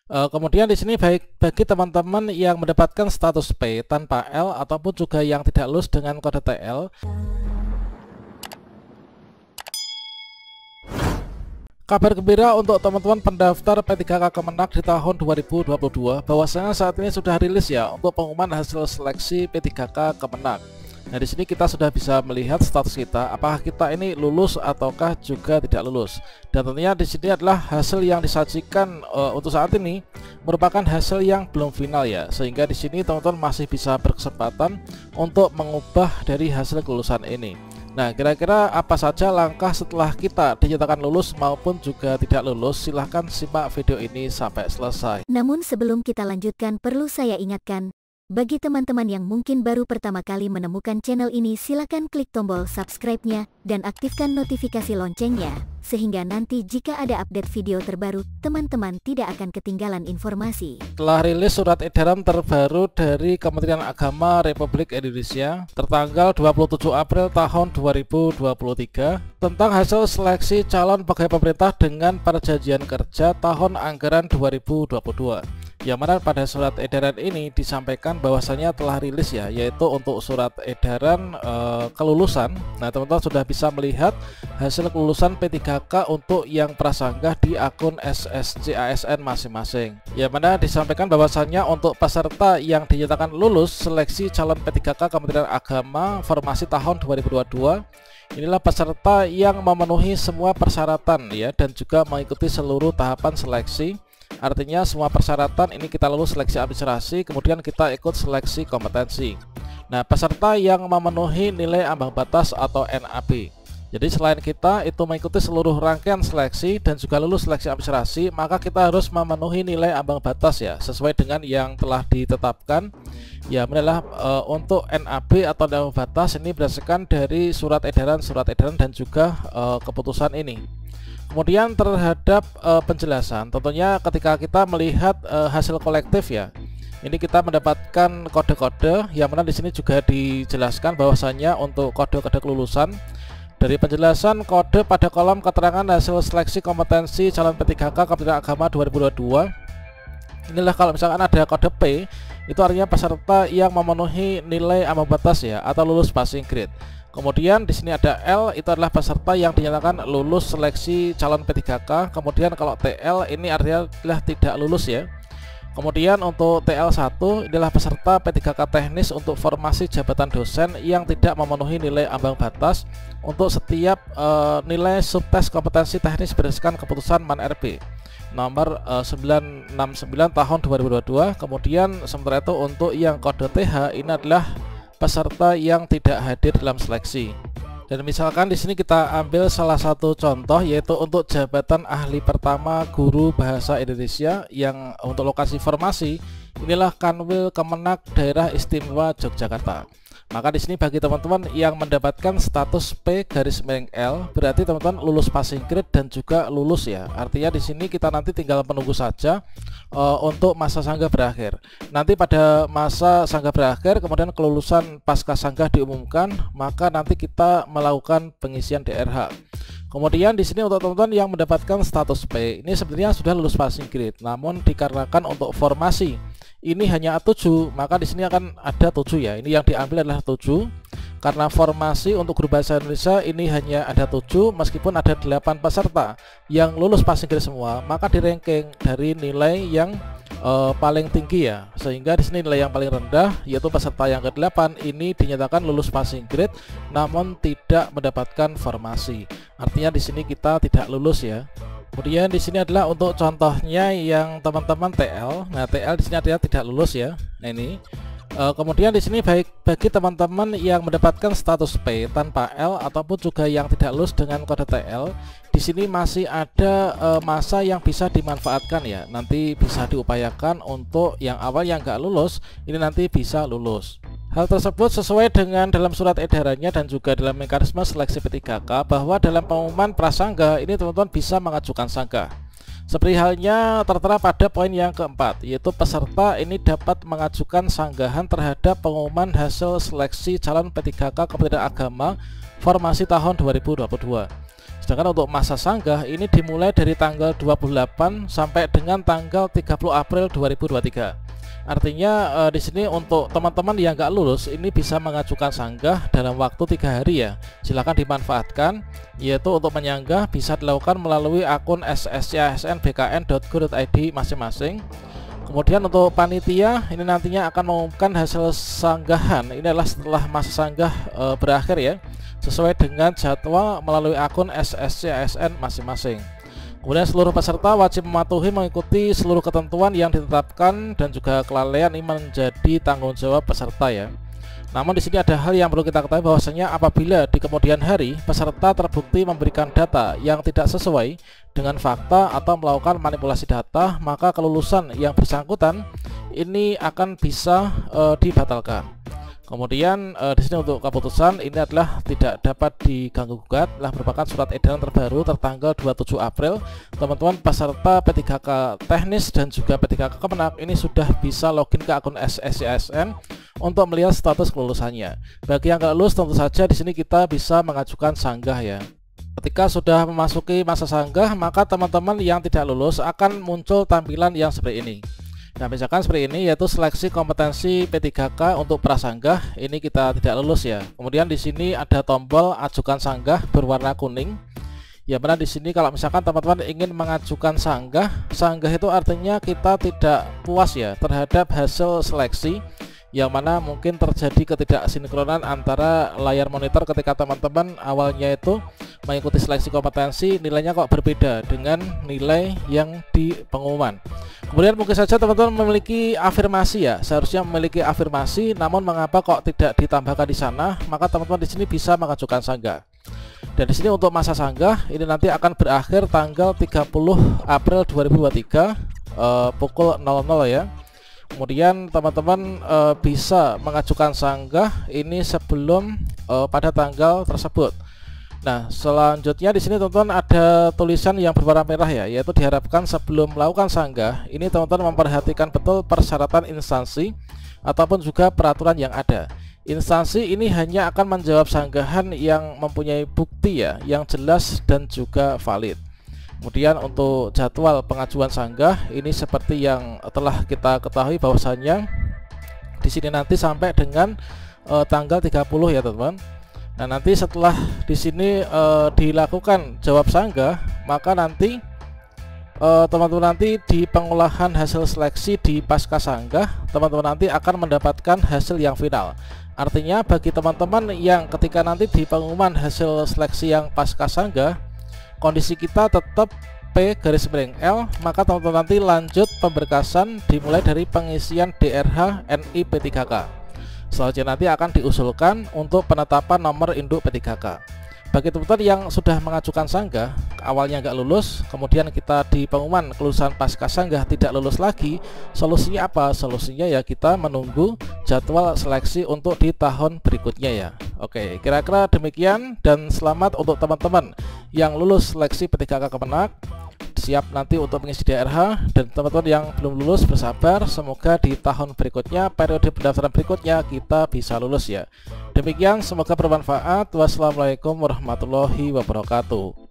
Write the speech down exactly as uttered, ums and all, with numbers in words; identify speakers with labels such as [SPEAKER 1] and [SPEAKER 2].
[SPEAKER 1] Eh, kemudian di sini baik bagi teman-teman yang mendapatkan status P tanpa L ataupun juga yang tidak lulus dengan kode T L. Kabar gembira untuk teman-teman pendaftar P tiga K Kemenag di tahun dua ribu dua puluh dua, bahwasanya saat ini sudah rilis ya untuk pengumuman hasil seleksi P tiga K Kemenag. Nah, di sini kita sudah bisa melihat status kita, apakah kita ini lulus ataukah juga tidak lulus. Dan tentunya di sini adalah hasil yang disajikan uh, untuk saat ini merupakan hasil yang belum final ya, sehingga di sini teman-teman masih bisa berkesempatan untuk mengubah dari hasil kelulusan ini. Nah, kira-kira apa saja langkah setelah kita dinyatakan lulus maupun juga tidak lulus? Silahkan simak video ini sampai selesai.
[SPEAKER 2] Namun sebelum kita lanjutkan, perlu saya ingatkan, bagi teman-teman yang mungkin baru pertama kali menemukan channel ini, silakan klik tombol subscribe-nya dan aktifkan notifikasi loncengnya, sehingga nanti jika ada update video terbaru, teman-teman tidak akan ketinggalan informasi.
[SPEAKER 1] Telah rilis surat edaran terbaru dari Kementerian Agama Republik Indonesia tertanggal dua puluh tujuh April tahun dua ribu dua puluh tiga tentang hasil seleksi calon pegawai pemerintah dengan perjanjian kerja tahun anggaran dua ribu dua puluh dua. Yang mana pada surat edaran ini disampaikan bahwasanya telah rilis ya, yaitu untuk surat edaran e, kelulusan. Nah, teman-teman sudah bisa melihat hasil kelulusan P tiga K untuk yang prasanggah di akun S S C A S N masing-masing. Yang mana disampaikan bahwasanya untuk peserta yang dinyatakan lulus seleksi calon P tiga K Kementerian Agama formasi tahun dua ribu dua puluh dua, inilah peserta yang memenuhi semua persyaratan ya, dan juga mengikuti seluruh tahapan seleksi. Artinya semua persyaratan ini kita lulus seleksi administrasi, kemudian kita ikut seleksi kompetensi. Nah, peserta yang memenuhi nilai ambang batas atau N A B. Jadi selain kita itu mengikuti seluruh rangkaian seleksi dan juga lulus seleksi administrasi, maka kita harus memenuhi nilai ambang batas ya, sesuai dengan yang telah ditetapkan. Ya, adalah e, untuk N A B atau ambang batas ini berdasarkan dari surat edaran, surat edaran dan juga e, keputusan ini. Kemudian terhadap e, penjelasan, tentunya ketika kita melihat e, hasil kolektif ya, ini kita mendapatkan kode-kode yang mana di sini juga dijelaskan bahwasanya untuk kode-kode kelulusan dari penjelasan kode pada kolom keterangan hasil seleksi kompetensi calon P tiga K Kementerian Agama dua ribu dua puluh dua. Inilah kalau misalkan ada kode P, itu artinya peserta yang memenuhi nilai ambang batas ya atau lulus passing grade. Kemudian di sini ada L, itu adalah peserta yang dinyatakan lulus seleksi calon P tiga K. Kemudian kalau T L ini artinya adalah tidak lulus ya. Kemudian untuk T L satu adalah peserta P tiga K teknis untuk formasi jabatan dosen yang tidak memenuhi nilai ambang batas untuk setiap uh, nilai subtes kompetensi teknis berdasarkan keputusan M A N R B nomor uh, sembilan enam sembilan tahun dua ribu dua puluh dua. Kemudian sementara itu untuk yang kode T H ini adalah peserta yang tidak hadir dalam seleksi. Dan misalkan di sini kita ambil salah satu contoh, yaitu untuk jabatan ahli pertama guru bahasa Indonesia yang untuk lokasi formasi inilah Kanwil Kemenag Daerah Istimewa Yogyakarta. Maka di sini bagi teman-teman yang mendapatkan status P garis miring L, berarti teman-teman lulus passing grade dan juga lulus ya. Artinya di sini kita nanti tinggal menunggu saja uh, untuk masa sanggah berakhir. Nanti pada masa sanggah berakhir, kemudian kelulusan pasca sanggah diumumkan, maka nanti kita melakukan pengisian D R H. Kemudian di sini untuk teman-teman yang mendapatkan status P, ini sebenarnya sudah lulus passing grade, namun dikarenakan untuk formasi ini hanya A tujuh, maka di sini akan ada tujuh ya. Ini yang diambil adalah tujuh. Karena formasi untuk guru bahasa Indonesia ini hanya ada tujuh, meskipun ada delapan peserta yang lulus passing grade semua, maka di ranking dari nilai yang uh, paling tinggi ya. Sehingga di sini nilai yang paling rendah yaitu peserta yang ke delapan ini dinyatakan lulus passing grade namun tidak mendapatkan formasi. Artinya di sini kita tidak lulus ya. Kemudian di sini adalah untuk contohnya yang teman-teman T L. Nah, T L di sini adalah tidak lulus ya. Nah, ini. E, kemudian di sini baik bagi teman-teman yang mendapatkan status P tanpa L ataupun juga yang tidak lulus dengan kode T L, di sini masih ada e, masa yang bisa dimanfaatkan ya. Nanti bisa diupayakan untuk yang awal yang nggak lulus ini nanti bisa lulus. Hal tersebut sesuai dengan dalam surat edarannya dan juga dalam mekanisme seleksi P tiga K, bahwa dalam pengumuman prasangga ini teman-teman bisa mengajukan sanggah. Seperti halnya tertera pada poin yang keempat, yaitu peserta ini dapat mengajukan sanggahan terhadap pengumuman hasil seleksi calon P tiga K Kementerian Agama formasi tahun dua ribu dua puluh dua. Sedangkan untuk masa sanggah ini dimulai dari tanggal dua puluh delapan sampai dengan tanggal tiga puluh April dua ribu dua puluh tiga. Artinya eh, di sini untuk teman-teman yang nggak lulus ini bisa mengajukan sanggah dalam waktu tiga hari ya. Silahkan dimanfaatkan, yaitu untuk menyanggah bisa dilakukan melalui akun s s c a s n b k n dot go dot i d masing-masing. Kemudian untuk panitia ini nantinya akan mengumumkan hasil sanggahan. Ini adalah setelah masa sanggah e, berakhir ya, sesuai dengan jadwal melalui akun s s c a s n masing-masing. Kemudian seluruh peserta wajib mematuhi mengikuti seluruh ketentuan yang ditetapkan dan juga kelalaian ini menjadi tanggung jawab peserta ya. Namun di sini ada hal yang perlu kita ketahui bahwasanya apabila di kemudian hari peserta terbukti memberikan data yang tidak sesuai dengan fakta atau melakukan manipulasi data, maka kelulusan yang bersangkutan ini akan bisa e, dibatalkan. Kemudian e, di sini untuk keputusan ini adalah tidak dapat diganggu gugat, telah merupakan surat edaran terbaru tertanggal dua puluh tujuh April. Teman-teman peserta P tiga K teknis dan juga P tiga K Kemenak ini sudah bisa login ke akun S S C A S N untuk melihat status kelulusannya. Bagi yang nggak lulus tentu saja di sini kita bisa mengajukan sanggah ya. Ketika sudah memasuki masa sanggah, maka teman-teman yang tidak lulus akan muncul tampilan yang seperti ini. Nah, misalkan seperti ini, yaitu seleksi kompetensi P tiga K untuk prasanggah. Ini kita tidak lulus ya. Kemudian di sini ada tombol ajukan sanggah berwarna kuning. Ya, benar di sini kalau misalkan teman-teman ingin mengajukan sanggah, sanggah itu artinya kita tidak puas ya terhadap hasil seleksi, yang mana mungkin terjadi ketidaksinkronan antara layar monitor ketika teman-teman awalnya itu mengikuti seleksi kompetensi, nilainya kok berbeda dengan nilai yang di pengumuman. Kemudian mungkin saja teman-teman memiliki afirmasi ya, seharusnya memiliki afirmasi, namun mengapa kok tidak ditambahkan di sana? Maka teman-teman di sini bisa mengajukan sanggah. Dan di sini untuk masa sanggah ini nanti akan berakhir tanggal tiga puluh April dua ribu dua puluh tiga eh, pukul nol nol ya. Kemudian teman-teman e, bisa mengajukan sanggah ini sebelum e, pada tanggal tersebut. Nah, selanjutnya di sini teman-teman ada tulisan yang berwarna merah ya, yaitu diharapkan sebelum melakukan sanggah ini teman-teman memperhatikan betul persyaratan instansi ataupun juga peraturan yang ada. Instansi ini hanya akan menjawab sanggahan yang mempunyai bukti ya, yang jelas dan juga valid. Kemudian untuk jadwal pengajuan sanggah ini seperti yang telah kita ketahui bahwasannya di sini nanti sampai dengan e, tanggal tiga puluh ya teman-teman. Nah, nanti setelah di sini e, dilakukan jawab sanggah, maka nanti teman-teman nanti di pengolahan hasil seleksi di pasca sanggah, teman-teman nanti akan mendapatkan hasil yang final. Artinya bagi teman-teman yang ketika nanti di pengumuman hasil seleksi yang pasca sanggah kondisi kita tetap P garis miring L, maka teman-teman nanti lanjut pemberkasan dimulai dari pengisian D R H N I P tiga K. Selanjutnya nanti akan diusulkan untuk penetapan nomor induk P tiga K. Bagi teman-teman yang sudah mengajukan sanggah awalnya nggak lulus, kemudian kita di pengumuman kelulusan pasca sanggah tidak lulus lagi, solusinya apa? Solusinya ya kita menunggu jadwal seleksi untuk di tahun berikutnya ya. Oke, kira-kira demikian, dan selamat untuk teman-teman yang lulus seleksi P tiga K Kemenak, siap nanti untuk mengisi D R H, dan teman-teman yang belum lulus bersabar, semoga di tahun berikutnya, periode pendaftaran berikutnya kita bisa lulus ya. Demikian, semoga bermanfaat. Wassalamualaikum warahmatullahi wabarakatuh.